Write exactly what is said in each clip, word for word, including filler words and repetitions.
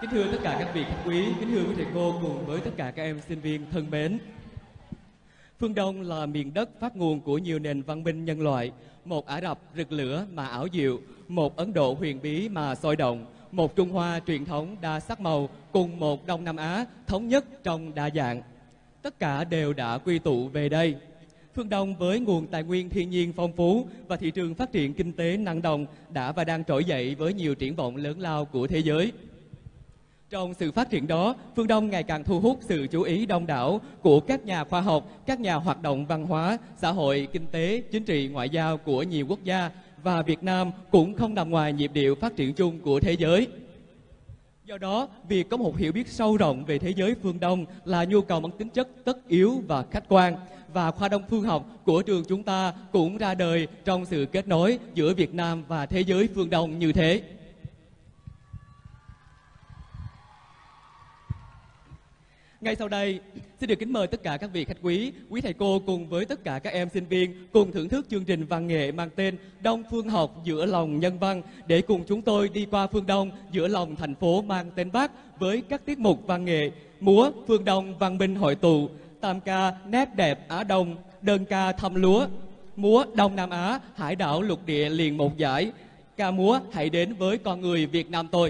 Kính thưa tất cả các vị khách quý, kính thưa quý thầy cô cùng với tất cả các em sinh viên thân mến. Phương Đông là miền đất phát nguồn của nhiều nền văn minh nhân loại, một Ả Rập rực lửa mà ảo diệu, một Ấn Độ huyền bí mà sôi động, một Trung Hoa truyền thống đa sắc màu cùng một Đông Nam Á thống nhất trong đa dạng. Tất cả đều đã quy tụ về đây. Phương Đông với nguồn tài nguyên thiên nhiên phong phú và thị trường phát triển kinh tế năng động đã và đang trỗi dậy với nhiều triển vọng lớn lao của thế giới. Trong sự phát triển đó, Phương Đông ngày càng thu hút sự chú ý đông đảo của các nhà khoa học, các nhà hoạt động văn hóa, xã hội, kinh tế, chính trị, ngoại giao của nhiều quốc gia, và Việt Nam cũng không nằm ngoài nhịp điệu phát triển chung của thế giới. Do đó, việc có một hiểu biết sâu rộng về thế giới phương Đông là nhu cầu mang tính chất tất yếu và khách quan, và khoa Đông phương học của trường chúng ta cũng ra đời trong sự kết nối giữa Việt Nam và thế giới phương Đông như thế. Ngay sau đây, xin được kính mời tất cả các vị khách quý, quý thầy cô cùng với tất cả các em sinh viên cùng thưởng thức chương trình văn nghệ mang tên Đông Phương học giữa lòng nhân văn, để cùng chúng tôi đi qua phương Đông giữa lòng thành phố mang tên Bắc với các tiết mục văn nghệ: múa Phương Đông văn minh hội tụ, tam ca nét đẹp Á Đông, đơn ca thăm lúa, múa Đông Nam Á hải đảo lục địa liền một giải, ca múa Hãy đến với con người Việt Nam tôi.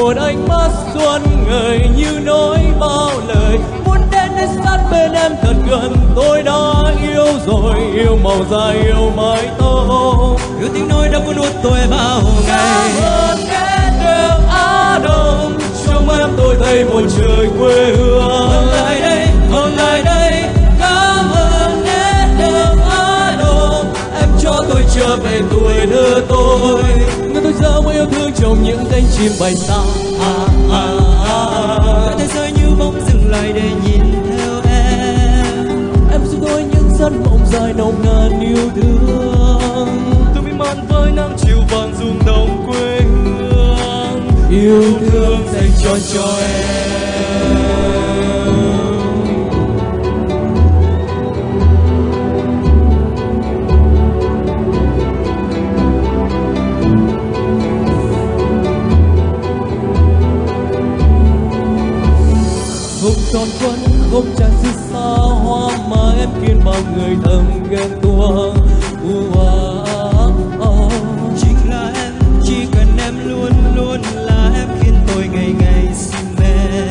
một ánh mắt xuân ngời như nói bao lời. Muốn đến đến sát bên em thật gần, tôi đã yêu rồi, yêu màu da, yêu mái tóc, yêu tiếng nói đã cuốn hút tôi bao ngày. Cảm ơn nét đẹp Á Đông, trong em tôi thấy một trời quê hương. Hôn lại đây, hôn lại đây, cảm ơn nét đẹp Á Đông, em cho tôi trở về tuổi thơ tôi. Người tôi giờ mới yêu thương trong những cánh chim bay xa. À, à, à, cả thế giới như bỗng dừng lại để nhìn theo em. Em giúp tôi những giấc mộng dài nồng nàn yêu thương. Tôi mỹ mãn với nắng chiều vàng rung động quê hương. Yêu thương dành cho cho em. Không tròn quân, không tràn sự xa hoa mà em khiến bao người thầm ghen tuông. Chính là em, chỉ cần em luôn luôn là em khiến tôi ngày ngày si mê.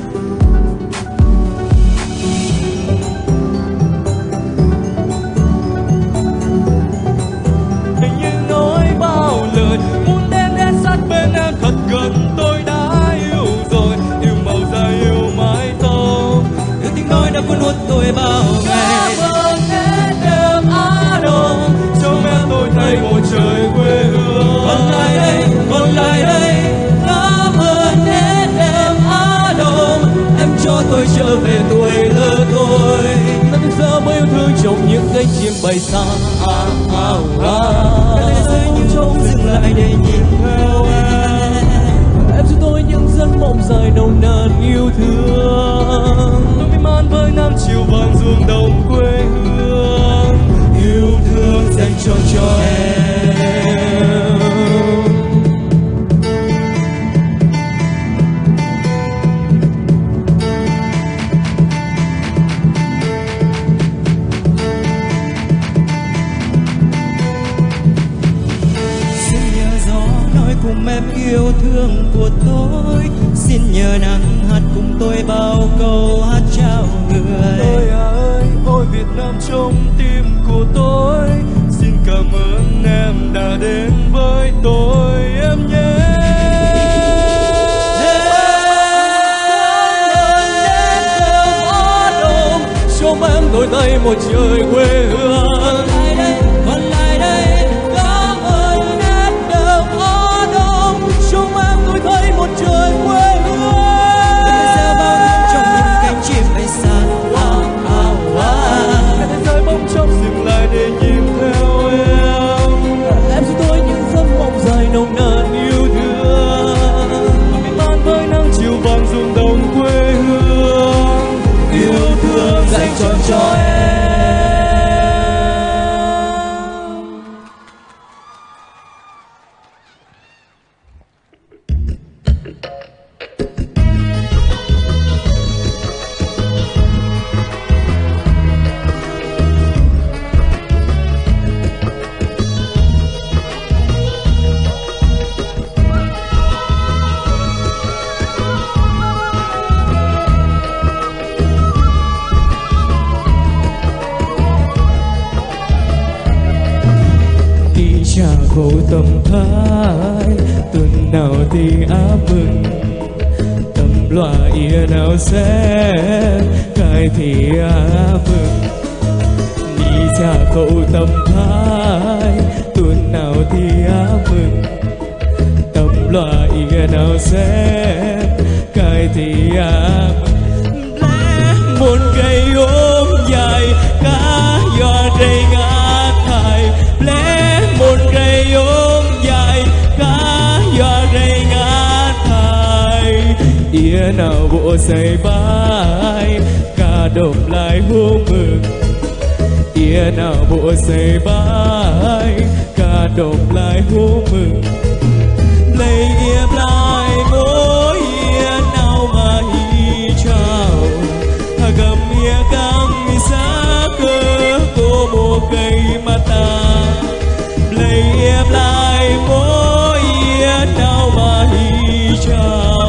Hình như nói bao lời, muốn đến đến sát bên em thật gần, tôi đã yêu rồi, yêu màu da, yêu mái tóc, yêu tiếng nói đã cuốn hút tôi bao ngày. Cảm ơn nét đẹp Á Đông, trong em tôi thấy một trời quê hương. Hôn lại đây, hôn lại đây, cảm ơn nét đẹp Á Đông, em cho tôi trở về tuổi thơ tôi. Tôi giờ mới yêu thương trong những cánh chim bay xa. À, à, à. cả thế giới như trống dừng lại để nhìn theo em. Em giúp tôi những giấc mộng dài nồng nàn yêu thương. Tôi mỹ mãn với nắng chiều vàng ruộng đồng quê hương. Yêu thương dành cho cho em. Xin nhờ gió nói cùng em yêu thương của tôi, xin nhờ nắng hát cùng tôi bao câu hát chào người. Tôi à ơi, ôi Việt Nam trong tim của tôi, xin cảm ơn em đã đến với tôi em nhé. Trong em tôi thấy một trời quê hương. Lại đây, hôn lại đây, Cảm ơn nét đẹp Á Đông, trong em tôi thấy một trời quê hương. tôi sẽ bao năm trong những cánh chim bay xa. À, à, à. Cả thế giới bỗng chốc dừng lại để nhìn theo em. Em giúp tôi những giấc mộng dài nồng nàn yêu thương. Tôi mỹ mãn với nắng chiều vàng ruộng đồng quê hương. Yêu thương dành cho cho em. Khổ tâm thái tuần nào thì áp mừng tâm loa ia nào sẽ cài thì áp mừng đi cha khổ tâm thái tuần nào thì áp mừng tâm loa ia nào sẽ cài thì áp mừng một cây ốm dài cá giò đầy ngã thải lẽ một cây ốm dài cá giò đầy ngã thải ia nào bộ xây bay cả đồng lại hôm mừng ia nào bộ xây bay cả đồng lại hôm mừng lấy ia lại mỗi ia nào mà hi chào gầm ia cam mi sa cơ cô một cây mata lấy ia lại mỗi ia nào mà hi chào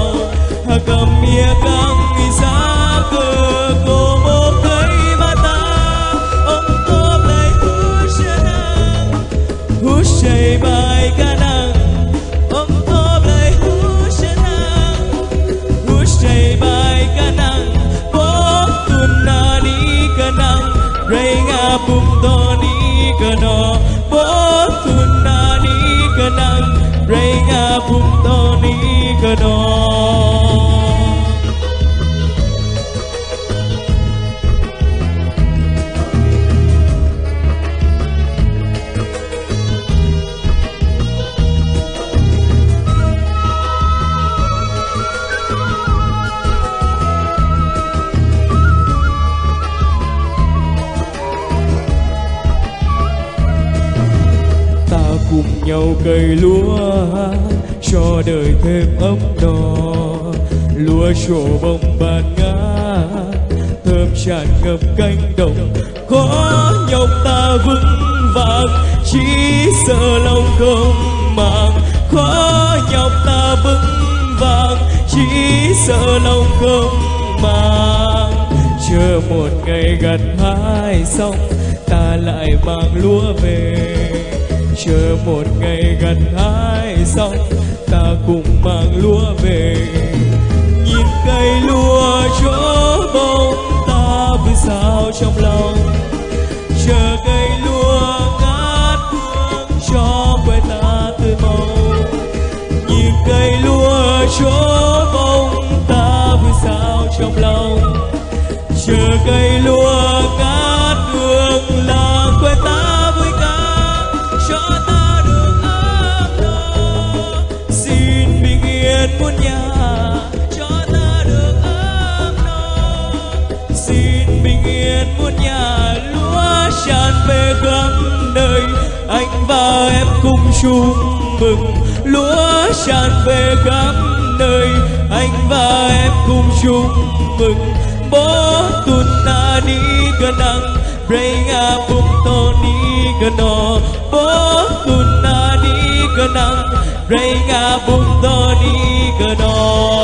cây lúa cho đời thêm ấm no. Lúa trổ bông bạt ngát thơm tràn ngập cánh đồng, khó nhọc ta vững vàng chỉ sợ lòng không màng. Khó nhọc ta vững vàng chỉ sợ lòng không màng. Chờ một ngày gặt hái xong ta lại mang lúa về. Chờ một ngày gặt hái xong ta cùng mang lúa về. Nhìn cây lúa chỗ bông ta vui sao trong lòng. Chờ cây lúa ngát hương cho quê ta tươi màu. Nhìn cây lúa chỗ bông ta vui sao trong lòng. Chờ cây lúa ngát hương là quê ta vui ca cho ta được ấm no. Xin bình yên muôn nhà cho ta được ấm no. Xin bình yên muôn nhà lúa tràn về khắp nơi. Anh và em cùng chung mừng lúa tràn về khắp nơi. Anh và em cùng chung mừng. Bố tuần na đi gần nắng Brenga bụng to đi gần nó. Bố tuần na đi gần nắng Brenga bụng to đi gần nó.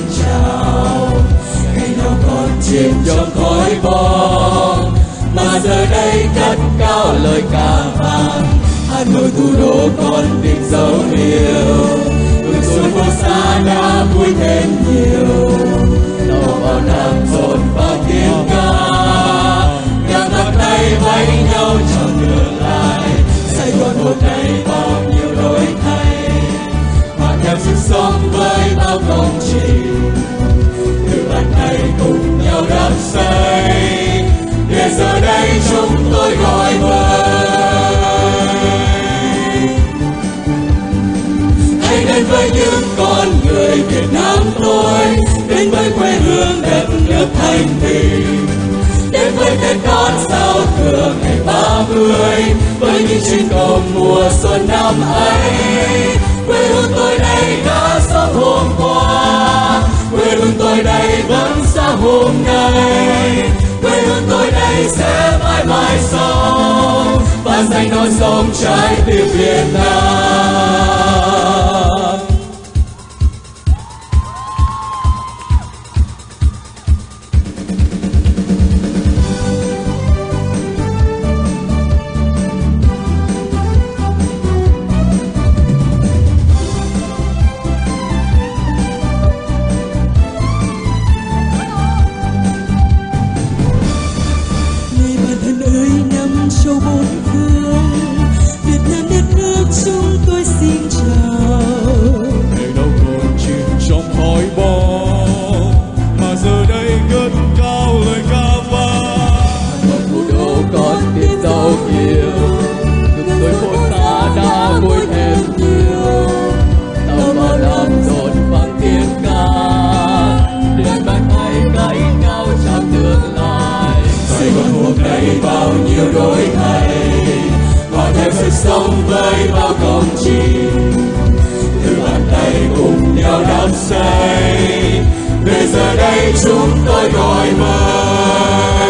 chào. Ngày nào còn chìm trong khói bom, mà giờ đây cất cao lời ca vang. Hà Nội thủ đô còn tìm dấu yêu, đường xuôi phố xa đã vui thêm nhiều. Tàu vào Nam dồn vào tiếng ca, đang bắt tay vẫy nhau chào tương lai. Sài Gòn hôm nay bao nhiêu đổi thay, hòa theo sức sống với bao công trình. Từ bàn tay cùng nhau đắp xây, để giờ đây chúng tôi gọi vơi. Hãy đến với những con người Việt Nam tôi, đến với quê hương đất nước thanh bình, đến với Tết đón giao thừa ngày ba mươi, với những chuyến cầu mùa xuân năm ấy. Quê hương tôi đây đã sống hôm qua, quê hương tôi đây vẫn xa hôm nay. Quê hương tôi đây sẽ mãi mãi sống và dành non sông trái tim Việt Nam. Bao nhiêu đổi thay, hòa theo sức sống với bao công trình. Từ bàn tay cùng nhau đắp xây, để giờ đây chúng tôi gọi vơi.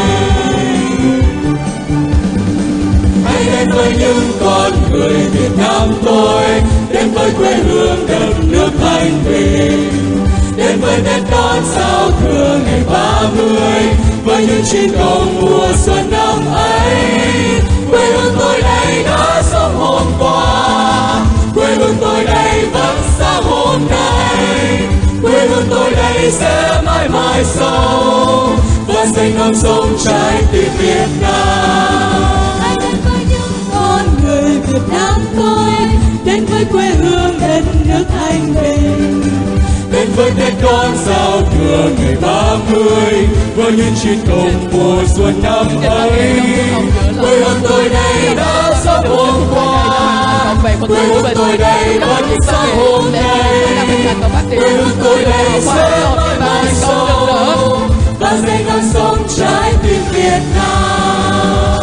Hãy đến với những con người Việt Nam tôi, đến với quê hương đất nước thanh bình, đến với Tết đón giao thừa ngày ba mươi, với những chuyến cầu mùa xuân năm ấy. Quê hương tôi đây đã sống hôm qua, quê hương tôi đây vẫn xa hôm nay. Quê hương tôi đây sẽ mãi mãi sống và xanh non sông trái tim Việt Nam. Hãy đến với những con người Việt Nam tôi, đến với quê hương đất nước thanh bình, đến với Tết đón giao thừa ngày ba mươi, với những chuyến cầu mùa xuân năm ấy. Quê hương tôi đây đã sống hôm qua, quê hương tôi đây vẫn xa hôm nay. Quê hương tôi đây sẽ mãi mãi sống và dành non sông trái tim Việt Nam.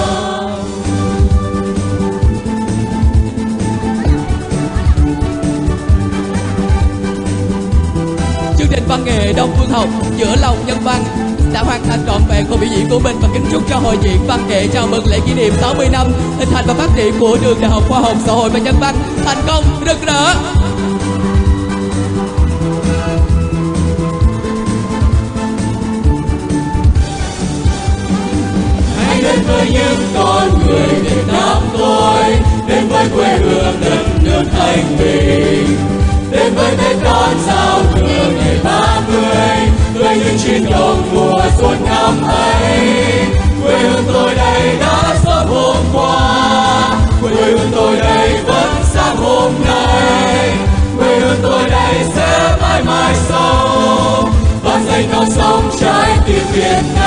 Chương trình văn nghệ Đông Phương Học giữa lòng nhân văn đã hoàn thành trọn vẹn phần biểu diễn của mình, và kính chúc cho hội diễn văn nghệ chào mừng lễ kỷ niệm sáu mươi năm hình thành và phát triển của Trường Đại học Khoa học Xã hội và Nhân văn thành công rực rỡ. Hãy đến với những con người Việt Nam tôi, đến với quê hương đất nước thanh bình, đến với Tết đón giao thừa ngày ba mươi, với những chuyến cầu mùa xuân năm ấy. Quê hương tôi đây đã sống hôm qua, quê hương tôi đây vẫn sáng hôm nay. Quê hương tôi đây sẽ mãi mãi sống và dành non sông trái tim Việt Nam.